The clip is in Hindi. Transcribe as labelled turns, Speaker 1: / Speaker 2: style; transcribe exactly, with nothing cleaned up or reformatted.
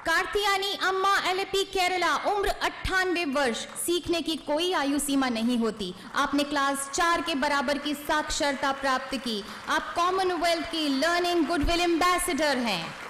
Speaker 1: कार्तियानी अम्मा एल पी केरला, उम्र अट्ठानवे वर्ष। सीखने की कोई आयु सीमा नहीं होती। आपने क्लास चार के बराबर की साक्षरता प्राप्त की। आप कॉमनवेल्थ की लर्निंग गुडविल एम्बेसडर हैं।